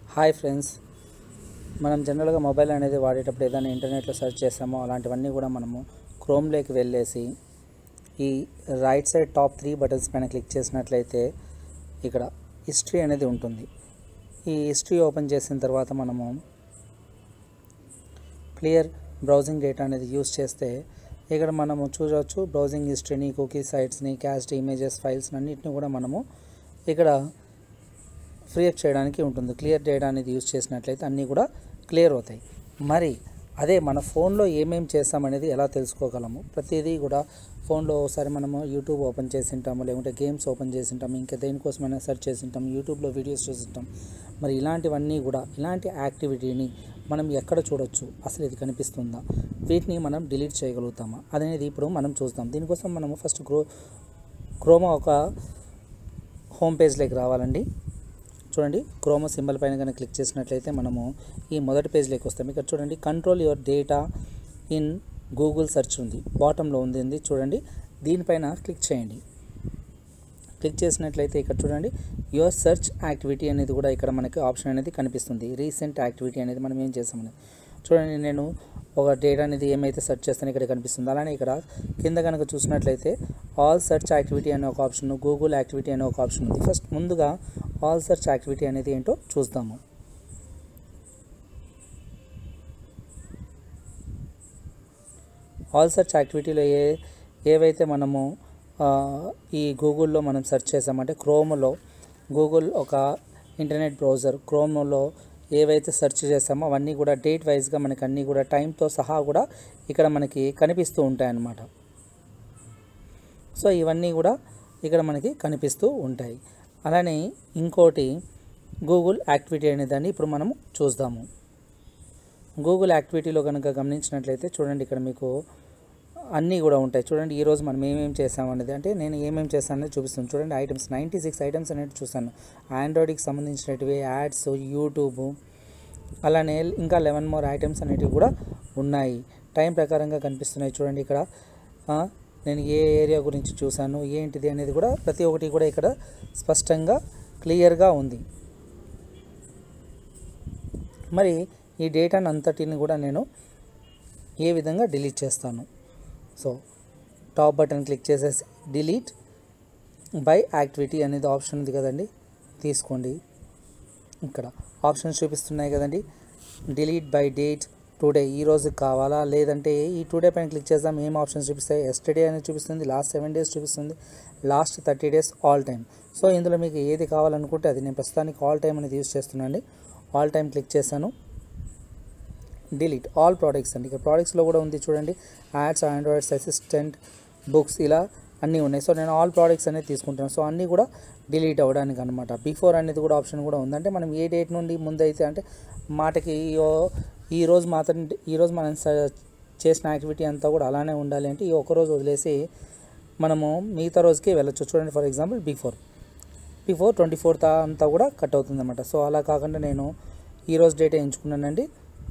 Hi friends, మనం జనరల్గా mobile అనేది వాడేటప్పుడు ఏదైనా ఇంటర్నెట్లో సెర్చ్ చేస్తామో అలాంటివన్నీ కూడా మనము క్రోమ్లోకి వెళ్ళేసి ఈ రైట్ సైడ్ టాప్ 3 బటన్స్ పైన క్లిక్ చేసినట్లయితే ఇక్కడ హిస్టరీ అనేది ఉంటుంది. ఈ హిస్టరీ ఓపెన్ చేసిన తర్వాత మనము క్లియర్ బ్రౌజింగ్ డేటా అనేది యూస్ చేస్తే ఇక్కడ మనము చూడవచ్చు బ్రౌజింగ్ హిస్టరీని, కుకీ సైట్స్ని, క్యాచ్డ్ ఇమేజెస్, ఫైల్స్ అన్నిటిని కూడా మనము ఇక్కడ ఫ్రీ అప్ చేయడానికి ఉంటుంది. క్లియర్ డేటా అనేది యూజ్ చేసినట్లయితే అన్నీ కూడా క్లియర్ అవుతాయి. మరి అదే మన ఫోన్లో ఏమేమి చేస్తామనేది ఎలా తెలుసుకోగలము? ప్రతిదీ కూడా ఫోన్లో ఒకసారి మనము యూట్యూబ్ ఓపెన్ చేసి ఉంటాము, లేకుంటే గేమ్స్ ఓపెన్ చేసి ఉంటాము, ఇంకా దేనికోసమైనా సెర్చ్ చేసి ఉంటాము, యూట్యూబ్లో వీడియోస్ చూస్తుంటాం. మరి ఇలాంటివన్నీ కూడా ఇలాంటి యాక్టివిటీని మనం ఎక్కడ చూడొచ్చు, అసలు ఇది కనిపిస్తుందా, వీటిని మనం డిలీట్ చేయగలుగుతామా అనేది ఇప్పుడు మనం చూద్దాం. దీనికోసం మనము ఫస్ట్ క్రోమా ఒక హోమ్ పేజ్లోకి రావాలండి. చూడండి, క్రోమా సింబల్ పైన కనుక క్లిక్ చేసినట్లయితే మనము ఈ మొదటి పేజ్లోకి వస్తాం. ఇక్కడ చూడండి, control your data in Google search ఉంది, బాటంలో ఉంది చూడండి. దీనిపైన క్లిక్ చేయండి. క్లిక్ చేసినట్లయితే ఇక్కడ చూడండి, యువర్ సెర్చ్ యాక్టివిటీ అనేది కూడా ఇక్కడ మనకి ఆప్షన్ అనేది కనిపిస్తుంది. రీసెంట్ యాక్టివిటీ అనేది మనం ఏం చేస్తామని చూడండి. నేను ఒక డేటా అనేది ఏమైతే సెర్చ్ చేస్తానో ఇక్కడ కనిపిస్తుంది. అలానే ఇక్కడ కింద కనుక చూసినట్లయితే ఆల్ సెర్చ్ యాక్టివిటీ అనే ఒక ఆప్షన్, గూగుల్ యాక్టివిటీ అనే ఒక ఆప్షన్ ఉంది. ఫస్ట్ ముందుగా ఆల్ సెర్చ్ యాక్టివిటీ అనేది ఏంటో చూద్దాము. ఆల్ సెర్చ్ యాక్టివిటీలో ఏవైతే మనము ఈ గూగుల్లో మనం సెర్చ్ చేసామంటే క్రోమ్లో, గూగుల్ ఒక ఇంటర్నెట్ బ్రౌజర్, క్రోమ్లో ఏవైతే సెర్చ్ చేస్తామో అవన్నీ కూడా డేట్ వైజ్గా మనకి అన్నీ కూడా టైంతో సహా కూడా ఇక్కడ మనకి కనిపిస్తూ ఉంటాయి అన్నమాట. సో ఇవన్నీ కూడా ఇక్కడ మనకి కనిపిస్తూ ఉంటాయి. అలానే ఇంకోటి గూగుల్ యాక్టివిటీ అనే దాన్ని ఇప్పుడు మనము చూద్దాము. గూగుల్ యాక్టివిటీలో కనుక గమనించినట్లయితే చూడండి, ఇక్కడ మీకు అన్నీ కూడా ఉంటాయి. చూడండి, ఈరోజు మనం ఏమేమి చేసామనేది, అంటే నేను ఏమేమి చేశాననేది చూపిస్తాను. చూడండి, ఐటమ్స్ 96 ఐటమ్స్ అనేవి చూసాను. ఆండ్రాయిడ్కి సంబంధించినవి, యాడ్స్, యూట్యూబ్, అలానే ఇంకా 11 మోర్ ఐటమ్స్ అనేటివి కూడా ఉన్నాయి. టైం ప్రకారంగా కనిపిస్తున్నాయి. చూడండి, ఇక్కడ నేను ఏ ఏరియా గురించి చూశాను, ఏంటిది అనేది కూడా ప్రతి ఒక్కటి కూడా ఇక్కడ స్పష్టంగా క్లియర్గా ఉంది. మరి ఈ డేటాను అంతటిని కూడా నేను ఏ విధంగా డిలీట్ చేస్తాను? సో టాప్ బటన్ క్లిక్ చేసేసి డిలీట్ బై యాక్టివిటీ అనేది ఆప్షన్ ఉంది కదండి, తీసుకోండి. ఇక్కడ ఆప్షన్స్ చూపిస్తున్నాయి కదండి. డిలీట్ బై డేట్, టుడే, ఈ రోజు కావాలా, లేదంటే ఈ టుడే పైన క్లిక్ చేద్దాం. ఏం ఆప్షన్స్ చూపిస్తాయి? ఎస్టర్డే అనేది చూపిస్తుంది, లాస్ట్ 7 days చూపిస్తుంది, last 30 days, all time. So ఇందులో మీకు ఏది కావాలనుకుంటే అది. నేను ప్రస్తుతానికి ఆల్ టైమ్ అనేది యూజ్ చేస్తున్నాను. ఆల్ టైమ్ క్లిక్ చేశాను. డిలీట్ ఆల్ ప్రోడక్ట్స్ అండి. ఇక్కడ ప్రోడక్ట్స్లో కూడా ఉంది చూడండి, యాడ్స్, ఆండ్రాయిడ్స్, అసిస్టెంట్, బుక్స్, ఇలా అన్నీ ఉన్నాయి. సో నేను ఆల్ ప్రోడక్ట్స్ అనేది తీసుకుంటాను. సో అన్నీ కూడా డిలీట్ అవ్వడానికి అనమాట. బిఫోర్ అనేది కూడా ఆప్షన్ కూడా ఉంది. అంటే మనం ఏ డేట్ నుండి ముందు అయితే, అంటే మాటకి ఈరోజు మనం చేసిన యాక్టివిటీ అంతా కూడా అలానే ఉండాలి అంటే ఈ ఒక్కరోజు వదిలేసి మనము మిగతా రోజుకి వెళ్ళొచ్చు. చూడండి, ఫర్ ఎగ్జాంపుల్ బిఫోర్ 24th అంతా కూడా కట్ అవుతుంది అనమాట. సో అలా కాకుండా నేను ఈరోజు డేట్ ఎంచుకున్నానండి.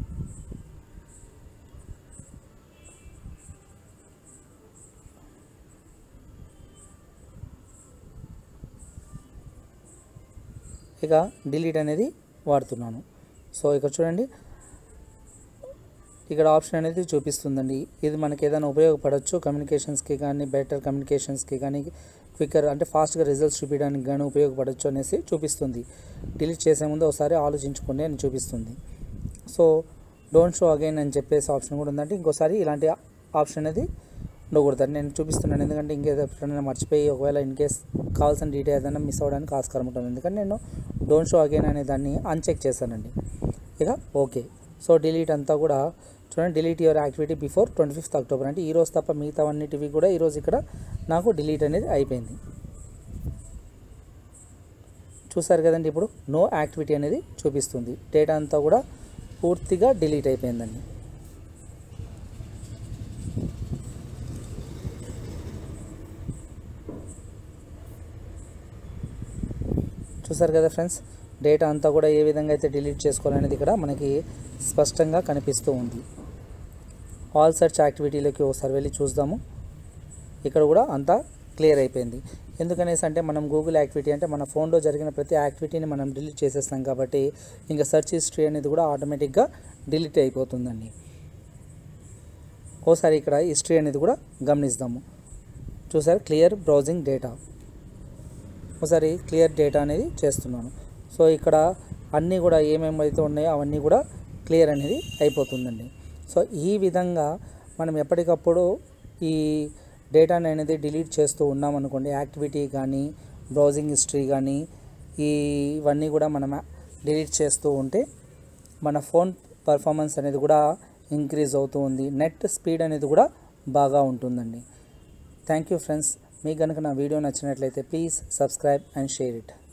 ఇక డిలీట్ అనేది వాడుతున్నాను. సో ఇక్కడ చూడండి, ఇక్కడ ఆప్షన్ అనేది చూపిస్తుందండి. ఇది మనకి ఏదైనా ఉపయోగపడవచ్చు, కమ్యూనికేషన్స్కి కానీ, బెటర్ కమ్యూనికేషన్స్కి కానీ, క్విక్కర్ అంటే ఫాస్ట్గా రిజల్ట్స్ చూపించడానికి కానీ ఉపయోగపడవచ్చు అనేసి చూపిస్తుంది. డిలీట్ చేసే ముందు ఒకసారి ఆలోచించుకోండి అని చూపిస్తుంది. సో డోంట్ షో అగైన్ అని చెప్పేసి ఆప్షన్ కూడా ఉందంటే ఇంకోసారి ఇలాంటి ఆప్షన్ అనేది ఉండకూడదు. నేను చూపిస్తున్నాను ఎందుకంటే ఇంకేదైనా మర్చిపోయి ఒకవేళ ఇన్ కేస్ కావాల్సిన డీటెయిల్ ఏదైనా మిస్ అవ్వడానికి ఆస్కారం ఉంటుంది. ఎందుకంటే నేను డోంట్ షో అగైన్ అనే దాన్ని అన్చెక్ చేశానండి. ఇక ఓకే. సో డిలీట్ అంతా కూడా చూడండి, delete your activity before 25th October, అంటే ఈరోజు తప్ప మిగతా అన్నిటివి కూడా ఈరోజు ఇక్కడ నాకు డిలీట్ అనేది అయిపోయింది. చూసారు కదండి, ఇప్పుడు నో యాక్టివిటీ అనేది చూపిస్తుంది. డేటా అంతా కూడా పూర్తిగా డిలీట్ అయిపోయిందండి. చూసారు కదా ఫ్రెండ్స్, డేటా అంతా కూడా ఏ విధంగా అయితే డిలీట్ చేసుకోవాలనేది ఇక్కడ మనకి స్పష్టంగా కనిపిస్తూ ఉంది. ఆల్ సెర్చ్ యాక్టివిటీలోకి ఒకసారి వెళ్ళి చూద్దాము. ఇక్కడ కూడా అంతా క్లియర్ అయిపోయింది. ఎందుకనేసి అంటే మనం గూగుల్ యాక్టివిటీ అంటే మన ఫోన్లో జరిగిన ప్రతి యాక్టివిటీని మనం డిలీట్ చేసేస్తాం కాబట్టి ఇంకా సెర్చ్ హిస్టరీ అనేది కూడా ఆటోమేటిక్గా డిలీట్ అయిపోతుందండి. ఓసారి ఇక్కడ హిస్టరీ అనేది కూడా గమనిద్దాము. చూసారు క్లియర్ బ్రౌజింగ్ డేటా. ఒకసారి క్లియర్ డేటా అనేది చేస్తున్నాను. సో ఇక్కడ అన్నీ కూడా ఏమేమైతే ఉన్నాయో అవన్నీ కూడా క్లియర్ అనేది అయిపోతుందండి. సో ఈ విధంగా మనం ఎప్పటికప్పుడు ఈ డేటాని అనేది డిలీట్ చేస్తూ ఉన్నామనుకోండి, యాక్టివిటీ కానీ బ్రౌజింగ్ హిస్టరీ కానీ ఇవన్నీ కూడా మనం డిలీట్ చేస్తూ ఉంటే మన ఫోన్ పర్ఫార్మెన్స్ అనేది కూడా ఇంక్రీజ్ అవుతూ ఉంది, నెట్ స్పీడ్ అనేది కూడా బాగా ఉంటుందండి. Thank you friends. మీకు కనుక నా వీడియో నచ్చినట్లయితే please subscribe and share it.